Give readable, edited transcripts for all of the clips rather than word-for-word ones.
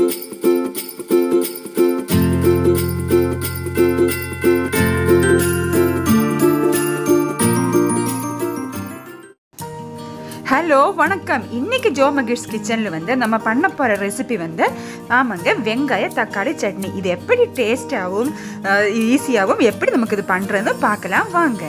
Hello வணக்கம். இன்னைக்கு Joe மகிழ்ஸ் கிச்சனில் வந்து நம்ம பண்ண போகிற ரெசிபி வந்து ஆமாங்க வெங்காய தக்காளி சட்னி. இது எப்படி டேஸ்டாகவும் ஈஸியாகவும் எப்படி நமக்கு இது பண்ணுறதுன்னு பார்க்கலாம் வாங்க.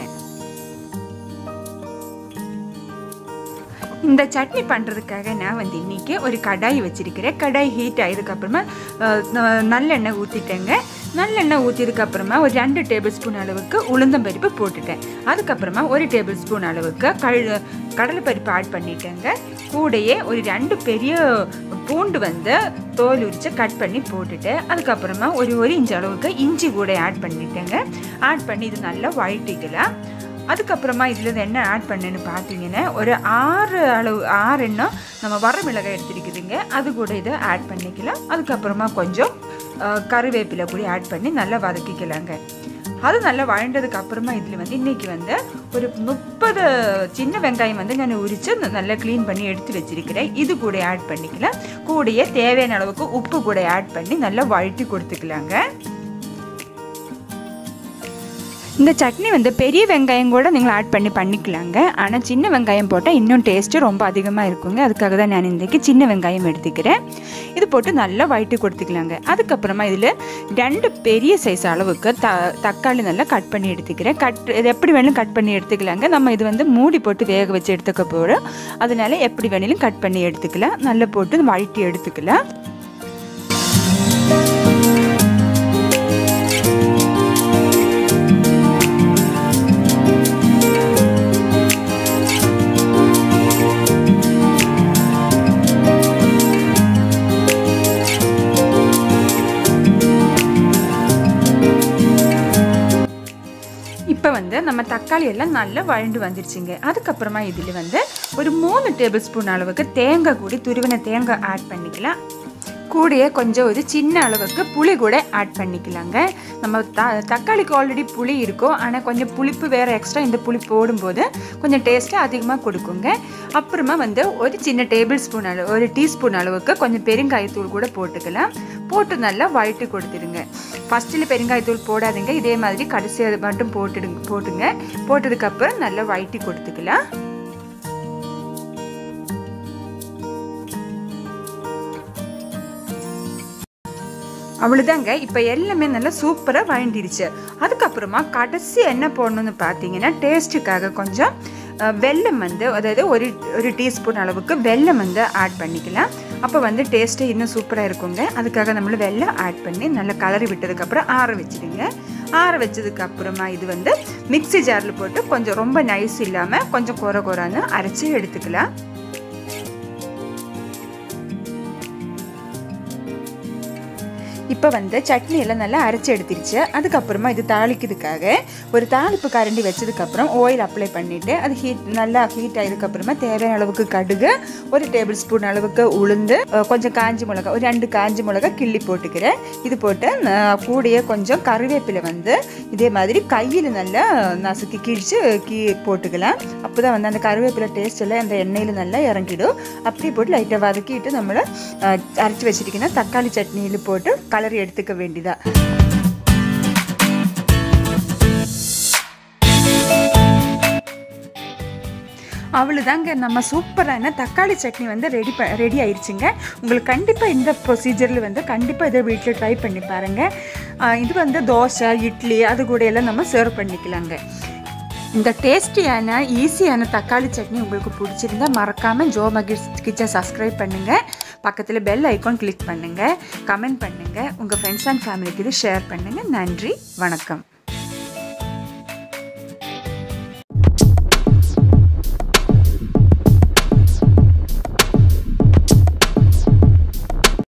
இந்த சட்னி பண்ணுறதுக்காக நான் வந்து இன்றைக்கி ஒரு கடாய் வச்சுருக்கிறேன். கடாய் ஹீட் ஆகிதுக்கப்புறமா நல்லெண்ணெய் ஊற்றிட்டேங்க. நல்லெண்ணெய் ஊற்றியதுக்கப்புறமா ஒரு 2 டேபிள் ஸ்பூன் அளவுக்கு உளுந்தம்பருப்பு போட்டுட்டேன். அதுக்கப்புறமா 1 டேபிள் ஸ்பூன் அளவுக்கு கடலைப்பருப்பு ஆட் பண்ணிட்டேங்க. கூடையே ஒரு 2 பெரிய பூண்டு வந்து தோல் உரித்து கட் பண்ணி போட்டுட்டு அதுக்கப்புறமா ஒரு இன்ச் அளவுக்கு இஞ்சி கூட ஆட் பண்ணிட்டேங்க. ஆட் பண்ணி இது நல்லா வழட்டிக்கலாம். அதுக்கப்புறமா இதில் என்ன ஆட் பண்ணேன்னு பார்த்தீங்கன்னா ஒரு 6 எண்ணம் நம்ம வரமிளகாய் எடுத்துருக்குதுங்க. அது கூட இதை ஆட் பண்ணிக்கலாம். அதுக்கப்புறமா கொஞ்சம் கருவேப்பிலை கூட ஆட் பண்ணி நல்லா வதக்கிக்கலாங்க. அது நல்லா வழண்டதுக்கு அப்புறமா இதில் வந்து இன்றைக்கி வந்து ஒரு 30 சின்ன வெங்காயம் வந்து நான் உரித்து நல்லா க்ளீன் பண்ணி எடுத்து வச்சுருக்கிறேன். இது கூட ஆட் பண்ணிக்கலாம். கூடயே தேவையான அளவுக்கு உப்பு கூட ஆட் பண்ணி நல்லா வழட்டி கொடுத்துக்கலாங்க. இந்த சட்னி வந்து பெரிய வெங்காயம் கூட நீங்கள் ஆட் பண்ணிக்கலாங்க. ஆனால் சின்ன வெங்காயம் போட்டால் இன்னும் டேஸ்ட்டு ரொம்ப அதிகமாக இருக்குங்க. அதுக்காக தான் நான் இன்றைக்கி சின்ன வெங்காயம் எடுத்துக்கிறேன். இது போட்டு நல்லா வழட்டி கொடுத்துக்கலாங்க. அதுக்கப்புறமா இதில் 2 பெரிய சைஸ் அளவுக்கு தக்காளி நல்லா கட் பண்ணி எடுத்துக்கிறேன். இது எப்படி வேணாலும் கட் பண்ணி எடுத்துக்கலாங்க. நம்ம இது வந்து மூடி போட்டு வேக வச்சு எடுத்துக்க போகிறோம். அதனால எப்படி வேணாலும் கட் பண்ணி எடுத்துக்கலாம். நல்லா போட்டு வழட்டி எடுத்துக்கலாம். இப்போ வந்து நம்ம தக்காளி எல்லாம் நல்லா வழண்டு வந்துருச்சுங்க. அதுக்கப்புறமா இதில் வந்து ஒரு 3 டேபிள் ஸ்பூன் அளவுக்கு தேங்காய் கூடி துருவின தேங்காய் ஆட் பண்ணிக்கலாம். கூடயே கொஞ்சம் ஒரு சின்ன அளவுக்கு புளி கூட ஆட் பண்ணிக்கலாங்க. நம்ம தக்காளிக்கு ஆல்ரெடி புளி இருக்கும். ஆனால் கொஞ்சம் புளிப்பு வேறு எக்ஸ்ட்ரா இந்த புளி போடும்போது கொஞ்சம் டேஸ்ட்டு அதிகமாக கொடுக்குங்க. அப்புறமா வந்து ஒரு சின்ன டேபிள் ஸ்பூன் ஒரு டீஸ்பூன் அளவுக்கு கொஞ்சம் பெருங்காயத்தூள் கூட போட்டுக்கலாம். போட்டு நல்லா வழட்டி கொடுத்துடுங்க. ஃபஸ்ட்டில் பெருங்காயத்தூள் போடாதீங்க. இதே மாதிரி கடைசியாக மட்டும் போட்டுங்க. போட்டதுக்கப்புறம் நல்லா வழட்டி கொடுத்துக்கலாம். அவ்வளோதாங்க. இப்போ எல்லாமே நல்லா சூப்பராக வழண்டிடுச்சு. அதுக்கப்புறமா கடைசி என்ன போடணும்னு பார்த்தீங்கன்னா டேஸ்ட்டுக்காக கொஞ்சம் வெல்லம் வந்து அதாவது ஒரு டீஸ்பூன் அளவுக்கு வெல்லம் வந்து ஆட் பண்ணிக்கலாம். அப்போ வந்து டேஸ்ட்டு இன்னும் சூப்பராக இருக்குங்க. அதுக்காக நம்மளும் வெல்லம் ஆட் பண்ணி நல்லா கலரி விட்டதுக்கப்புறம் ஆற வச்சுடுங்க. ஆற வச்சதுக்கப்புறமா இது வந்து மிக்ஸி ஜாரில் போட்டு கொஞ்சம் ரொம்ப நைஸ் இல்லாமல் கொஞ்சம் கொரான்னு அரைச்சி எடுத்துக்கலாம். இப்போ வந்து சட்னி எல்லாம் நல்லா அரைச்சி எடுத்துருச்சு. அதுக்கப்புறமா இது தாளிக்கிறதுக்காக ஒரு தாளிப்பு கரண்டி வச்சதுக்கப்புறம் ஆயில் அப்ளை பண்ணிவிட்டு அது நல்லா ஹீட் ஆகிதுக்கப்புறமா தேவையான அளவுக்கு கடுகு, 1 டேபிள் ஸ்பூன் அளவுக்கு உளுந்து, கொஞ்சம் காஞ்சி மிளகா, ஒரு 2 காஞ்சி மிளகா கிள்ளி போட்டுக்கிறேன். இது போட்டு கூடயே கொஞ்சம் கருவேப்பிலை வந்து இதே மாதிரி கையில் நல்லா நசுக்கி கிழிச்சு போட்டுக்கலாம். அப்போ தான் வந்து அந்த கருவேப்பிலை டேஸ்ட் எல்லாம் அந்த எண்ணெயில் நல்லா இறங்கிடும். அப்படி போட்டு லைட்டாக வதக்கிட்டு நம்மளை அரைச்சி வச்சுட்டிங்கன்னா தக்காளி சட்னியில் போட்டு கலரி எடுத்துக்க வேண்டியதா. அவ்வளோதாங்க. நம்ம சூப்பரான தக்காளி சட்னி வந்து ரெடி ஆயிடுச்சுங்க. உங்களுக்கு கண்டிப்பாக இந்த ப்ரொசீஜரில் வந்து கண்டிப்பாக இதை வீட்டில் ட்ரை பண்ணி பாருங்கள். இது வந்து தோசை, இட்லி அது கூட எல்லாம் நம்ம சர்வ் பண்ணிக்கலாங்க. இந்த டேஸ்டியான ஈஸியான தக்காளி சட்னி உங்களுக்கு பிடிச்சிருந்தா மறக்காமல் ஜோ மகிழ்ஸ் கிச்சன் சப்ஸ்கிரைப் பண்ணுங்கள். பக்கத்தில் பெல் ஐக்கான் கிளிக் பண்ணுங்கள். கமெண்ட் பண்ணுங்கள். உங்கள் ஃப்ரெண்ட்ஸ் அண்ட் ஃபேமிலிக்கு இது ஷேர் பண்ணுங்கள். நன்றி, வணக்கம்.